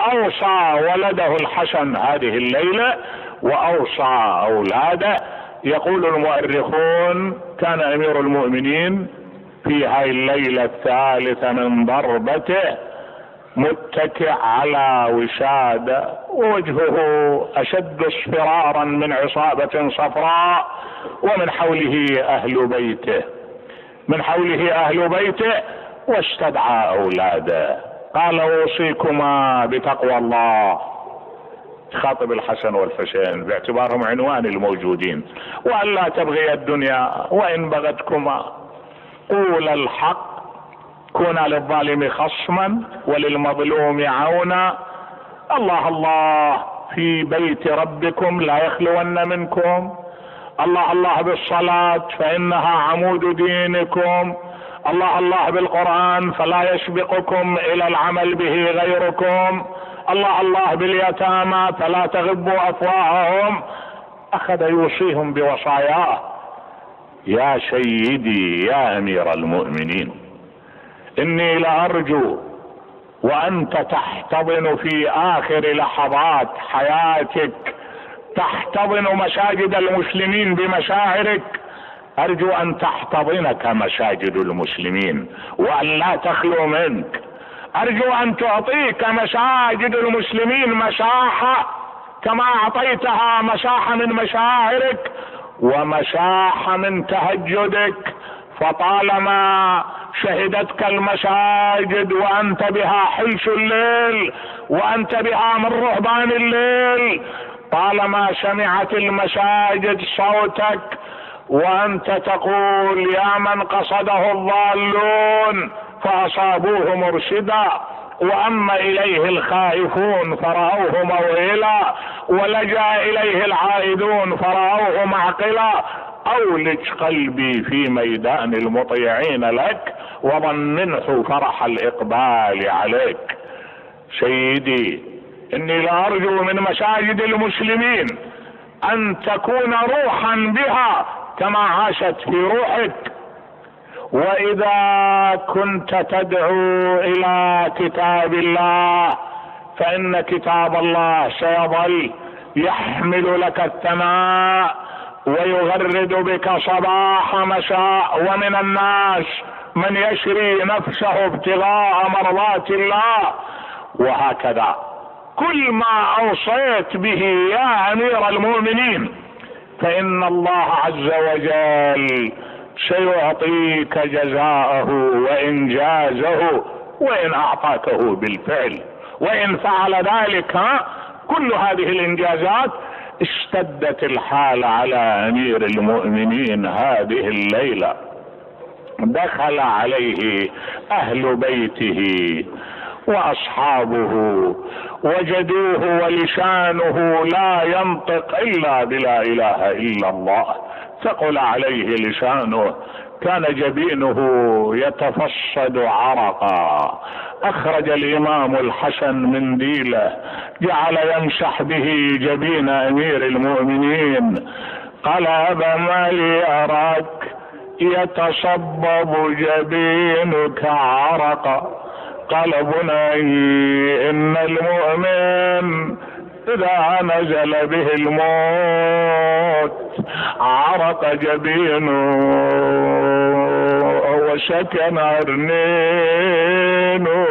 واوصى ولده الحسن هذه الليلة واوصى اولاده. يقول المؤرخون كان امير المؤمنين في هاي الليلة الثالثة من ضربته متكئ على وسادة ووجهه اشد اصفرارا من عصابة صفراء، ومن حوله اهل بيته، من حوله اهل بيته، واستدعى اولاده قال اوصيكما بتقوى الله. خاطب الحسن والحسين باعتبارهم عنوان الموجودين، وأن لا تبغي الدنيا، وإن بغتكما قول الحق، كونا للظالم خصما وللمظلوم عونا. الله الله في بيت ربكم لا يخلون منكم، الله الله بالصلاة فإنها عمود دينكم، الله الله بالقرآن فلا يسبقكم إلى العمل به غيركم، الله الله باليتامى فلا تغبوا أفواههم. أخذ يوصيهم بوصاياه. يا سيدي يا أمير المؤمنين، إني لأرجو وأنت تحتضن في آخر لحظات حياتك، تحتضن مساجد المسلمين بمشاعرك، أرجو أن تحتضنك مساجد المسلمين وأن لا تخلو منك. أرجو أن تعطيك مساجد المسلمين مساحة كما أعطيتها مساحة من مشاعرك ومساحة من تهجدك، فطالما شهدتك المساجد وأنت بها حلس الليل وأنت بها من رهبان الليل، طالما سمعت المساجد صوتك وأنت تقول يا من قصده الضالون فأصابوه مرشدا، وأما إليه الخائفون فرأوه موئلا، ولجأ إليه العائدون فرأوه معقلا، أولج قلبي في ميدان المطيعين لك وضمنه فرح الإقبال عليك. سيدي إني لأرجو من مساجد المسلمين أن تكون روحا بها كما عاشت في روحك. وإذا كنت تدعو إلى كتاب الله فإن كتاب الله سيظل يحمل لك الثناء ويغرد بك صباح مساء، ومن الناس من يشري نفسه ابتغاء مرضات الله. وهكذا كل ما أوصيت به يا أمير المؤمنين فإن الله عز وجل سيعطيك جزاءه وإنجازه، وإن أعطاكه بالفعل. وإن فعل ذلك كل هذه الإنجازات اشتدت الحال على أمير المؤمنين هذه الليلة. دخل عليه أهل بيته وأصحابه وجدوه ولسانه لا ينطق إلا بلا إله إلا الله، ثقل عليه لسانه، كان جبينه يتفصد عرقا. أخرج الإمام الحسن منديله جعل يمسح به جبين أمير المؤمنين، قال أبا مالي أراك يتصبب جبينك عرقا. قال بني إن المؤمن إذا نزل به الموت عرق جبينه وسكن عرنينه.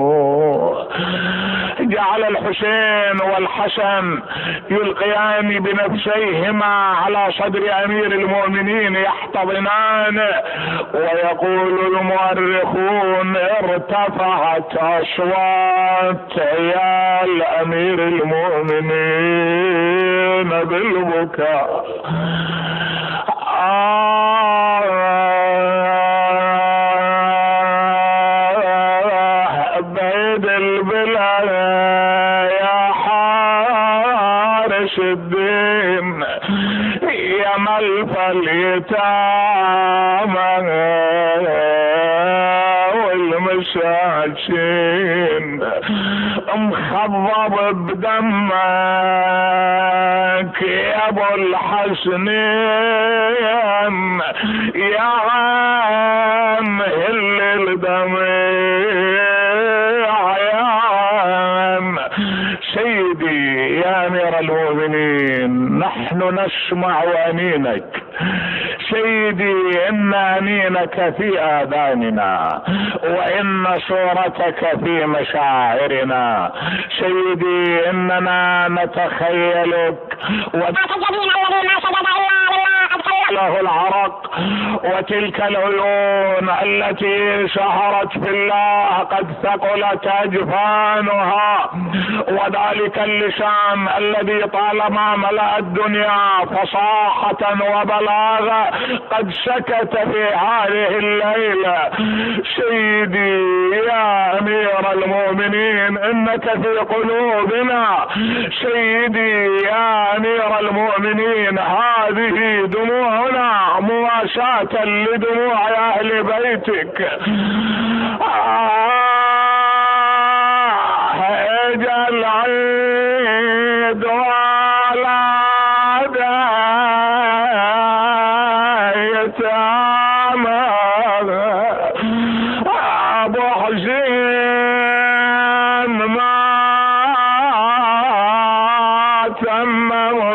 جعل الحسين والحسن يلقيان بنفسيهما على صدر أمير المؤمنين يحتضنان، ويقول المؤرخون ارتفعت أصوات عيال أمير المؤمنين بالبكاء. بيد البلاد يا حارس الدين يا ملف اليتامى والمساكين، مخضب بدمك يا ابو الحسنين، يا عم هل الدمع يا عم سيدي يا امير المؤمنين، نحن نسمع انينك سيدي، ان انينك في اذاننا وان صورتك في مشاعرنا سيدي، اننا نتخيلك له العرق، وتلك العيون التي سهرت في الله قد ثقلت اجفانها، وذلك اللسان الذي طالما ملأ الدنيا فصاحة وبلاغة قد سكت في هذه الليلة سيدي يا امير المؤمنين، انك في قلوبنا سيدي يا امير المؤمنين. هذه دموعنا مواساة لدموع اهل بيتك. اجل عيد ولاد يتامى ابو حسين ما تم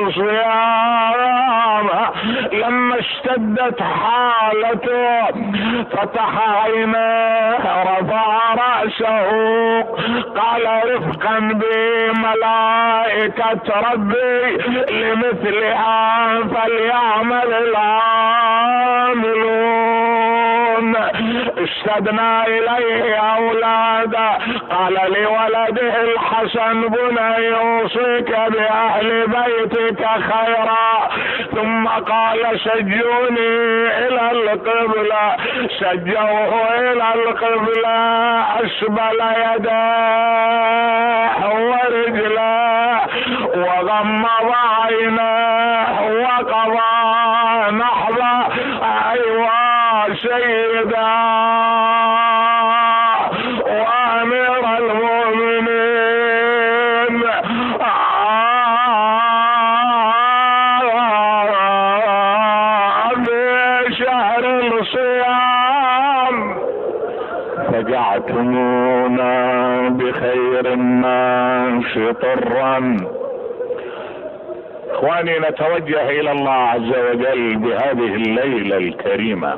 صيامه، لما اشتدت حالته فتح عينيه رفع رأسه قال رفقا بملائكة ربي لمثلها فليعمل العاملون. اشتدنا اليه اولاده، قال لولده الحسن بني اوصيك باهل بيتك خيرا، ثم قال سجوني الى القبلة، سجوه الى القبلة، اسبل يداه ورجلاه وغمض عيناه وقضى نحبه. ايوا سيدا وامير المؤمنين، بشهر الصيام فجعتمونا بخير الناس طرا. اخواني نتوجه الى الله عز وجل بهذه الليلة الكريمة.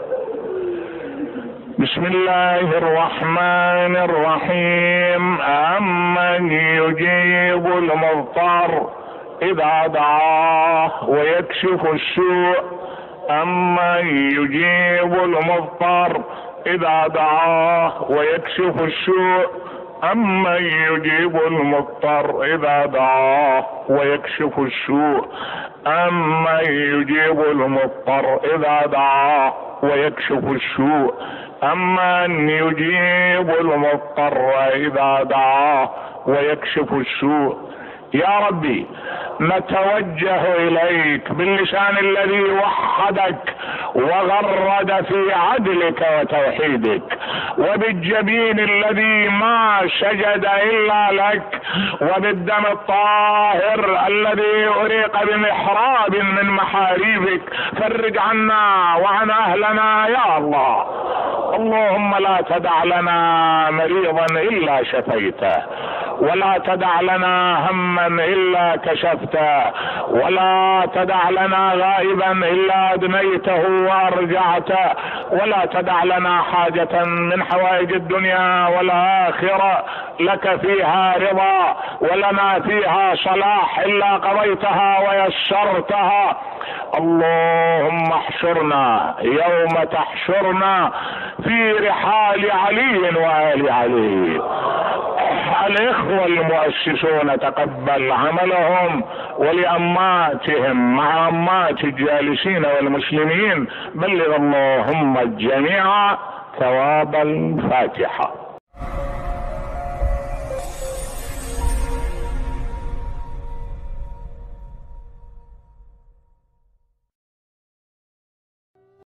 بسم الله الرحمن الرحيم. أمن يجيب المضطر إذا دعاه ويكشف السوء، أمن يجيب المضطر إذا دعاه ويكشف السوء، أمن يجيب المضطر إذا دعاه ويكشف السوء، أمن يجيب المضطر إذا دعاه ويكشف السوء، أمن يجيب المضطر إذا دعاه ويكشف السوء. يا ربي نتوجه إليك باللسان الذي وحدك وغرد في عدلك وتوحيدك، وبالجبين الذي ما سجد إلا لك، وبالدم الطاهر الذي أريق بمحراب من محاريبك. فرج عنا وعن أهلنا يا الله. اللهم لا تدع لنا مريضا إلا شفيته، ولا تدع لنا هما إلا كشفته، ولا تدع لنا غائبا إلا أدنيته وأرجعته، ولا تدع لنا حاجة من حوائج الدنيا والآخرة لك فيها رضا ولنا فيها صلاح إلا قضيتها ويسرتها. اللهم احشرنا يوم تحشرنا في رحال علي وآل علي. الإخوة المؤسسون تقبل عملهم، ولأماتهم مع أمات الجالسين والمسلمين بلغ اللهم الجميع ثواب الفاتحة.